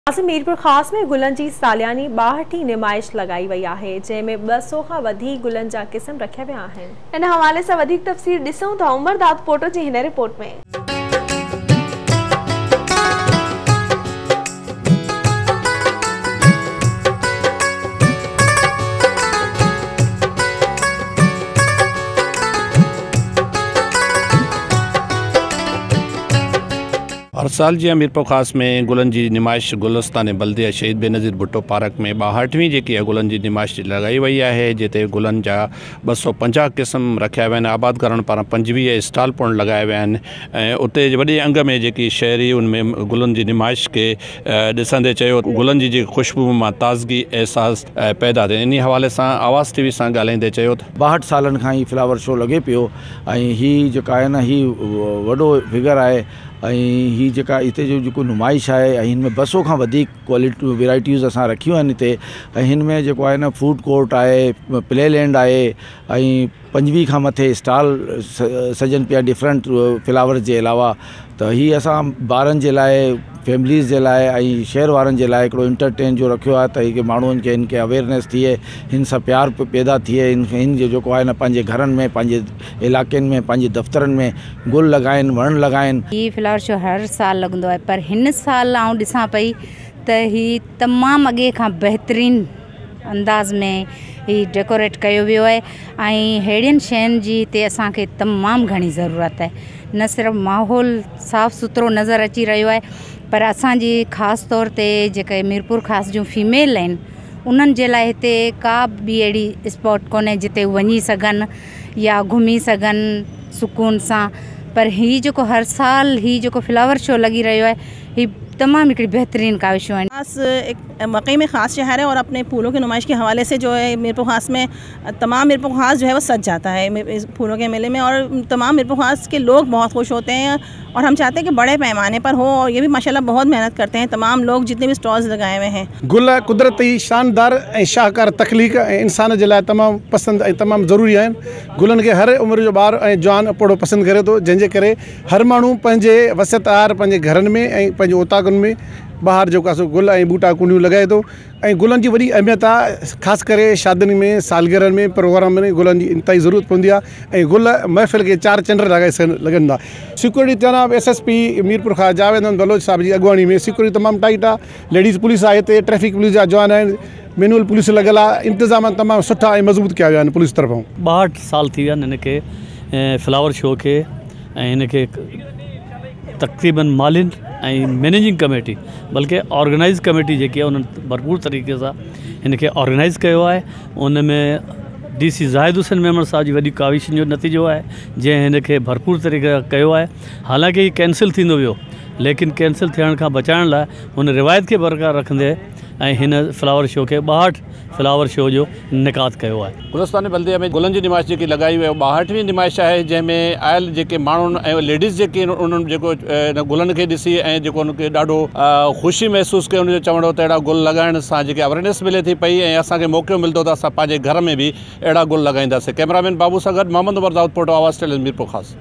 आज़म मीरपुर ख़ास में गुलनि जी सालियानी 62वीं नुमाइश लगाई वई आहे, जंहिंमें 200 खां वधीक गुलनि जा क़िस्म रखिया विया आहिनि। इन हवाले सां वधीक तफ़सील ॾिसूं था उमर दाद पोटो जी हिन रिपोर्ट में। हर साल जी मीरपुर ख़ास में गुलनि जी नुमाइश गुलस्तान बल्दिया शहीद बेनज़ीर भुट्टो पार्क में 62वीं जेकी गुलनि जी नुमाइश लगाई वई आहे, जिते गुलनि जा 250 क़िस्म रखिया विया आहिनि। आबादकरण पारां 25 स्टॉल पिणु लॻाया विया आहिनि ऐं उते वॾे अंग में जेकी शहरी उनमें गुलनि जी नुमाइश खे ॾिसंदे चयो गुलनि जी ख़ुशबू मां ताज़गी एहसास पैदा थिए। इन हवाले सां आवाज़ टीवी सां ॻाल्हाईंदे चयो 62 सालनि खां ही फ्लावर शो लॻे पियो ऐं हीअ जेका आहे न ही वॾो फिगर आहे ऐं ही जेका हिते जो जेको नुमाइश आहे ऐं हिन में 200 खां वधीक क्वालिटी वैराइटीज़ असां रखियूं आहिनि हिते। ऐं हिन में जेको आहे न फूड कोर्ट आहे, प्ले लैंड आहे ऐं 25 खां मथे स्टॉल सजनि पिया डिफरेंट फ्लावर्स जे अलावा। त हीअ असां ॿारनि जे लाइ, फैमिलीज़ जे लाइ ऐं शहर वारनि जे लाइ हिकिड़ो इंटरटेन जो रखियो आहे, त हिकु माण्हुनि खे हिन खे अवेयरनेस थिए, हिन सां प्यार पैदा थिए, हिन जो जेको आहे न पंहिंजे घरनि में, पंहिंजे इलाइक़नि में, पंहिंजे दफ़्तरनि में गुल लॻाइनि, वण लॻाइनि। हीअ फ्लावर शो हर साल लॻंदो आहे, पर हिन साल आउं ॾिसां पई त हीअ तमामु अॻे खां बहितरीनु अंदाज़ में ही डेकोरेट कयो वियो आहे ऐं अहिड़ियुनि शयुनि जी हिते असांखे तमामु घणी ज़रूरत आहे। न सिर्फ़ु माहौल साफ़ु सुथिरो नज़र अची रहियो आहे, पर असांजी ख़ासि तौर ते जेके मीरपुर ख़ासि जूं फीमेल आहिनि उन्हनि जे लाइ हिते का बि अहिड़ी स्पॉट कोन्हे जिते वञी सघनि या घुमी सघनि सुकून सां। पर हीअ जेको हर साल हीअ जेको फ्लावर शो लॻी रहियो आहे, हीअ तमामु हिकिड़ी बेहतरीन काविशूं आहिनि। ख़ास एक वाकई में ख़ास शहर है और अपने फूलों की नुमाइश के हवाले से जो है मीरपुर ख़ास में तमाम मीरपुर ख़ास जो है वो सज जाता है इस फूलों के मेले में, और तमाम मीरपुर ख़ास के लोग बहुत खुश होते हैं और हम चाहते हैं कि बड़े पैमाने पर हो, और ये भी माशाल्लाह बहुत मेहनत करते हैं तमाम लोग जितने भी स्टॉल्स लगाए हुए हैं। गुल कुदरती शानदार ऐं शाहकार तख्लीक़ ऐं इंसान जे लाइ तमामु पसंदि ऐं तमामु ज़रूरी आहिनि। गुलनि खे हर उमिरि जो ॿार ऐं जवान पोड़ो पसंदि करे थो, जंहिंजे करे हर माण्हू पंहिंजे वसतार पंहिंजे घरनि में ऐं पंहिंजे ओताकुनि में ॿाहिरि जेको आहे गुल ऐं बूटा कुंडियूं लॻाए थो। ऐं गुलनि जी वॾी अहमियत आहे, ख़ासि करे शादियुनि में, सालगिरहनि में, प्रोग्राम में गुलनि जी इंतिहाई ज़रूरत पवंदी आहे ऐं गुल महफ़िल खे चार चंड लॻाए लॻंदा। सिक्योरिटी तनाब SSP मीरपुर खां जावेद अहमद बलोच साहिब जी अॻुवाणी में सिक्योरिटी तमामु टाइट आहे। लेडीज़ पुलिस आहे हिते, ट्रैफिक पुलिस जा जवान आहिनि, मैनुअल पुलिस लॻियल आहे। इंतिज़ाम तमामु सुठा ऐं मज़बूत कया विया आहिनि पुलिस तरफ़ां। 62 साल थी विया आहिनि हिन खे फ्लावर शो खे, ऐं हिन खे तक़रीबन मालिन ऐं मैनेजिंग कमेटी बल्कि ऑर्गेनाइज़ कमेटी जेकी आहे उन्हनि भरपूर तरीक़े सां हिन खे ऑर्गेनाइज़ कयो आहे। उन में DC ज़ाहिद हुसैन मेमण साहब जी वॾी काविशुनि जो नतीजो आहे, जंहिं हिन खे भरपूर तरीक़े सां कयो आहे। हालांकि हीउ कैंसिल थींदो वियो, लेकिन कैंसिल थियण खां बचाइण लाइ हुन रिवायत खे बरक़रार रखंदे ऐं हिन फ्लावर शो खे 62 फ्लावर शो जो निकात कयो आहे। गुलस्तान बल्दिया में गुलनि जी नुमाइश जेकी लॻाई वई 62वीं नुमाइश आहे, जंहिंमें आयल जेके माण्हुनि ऐं लेडीज़ जेके उन्हनि जेको गुलनि खे ॾिसी ऐं जेको उनखे ॾाढो ख़ुशी महसूसु कयो, उनजो चवण हो त अहिड़ा गुल लॻाइण सां जेके अवेयरनेस मिले थी पई ऐं असांखे मौक़ो मिलंदो त असां पंहिंजे घर में बि अहिड़ा गुल लॻाईंदासीं। कैमरामैन बाबू सां गॾु मोहम्मद उमर दाऊद पोटो, आवाज़ टेलीविज़न मीरपुर ख़ासि।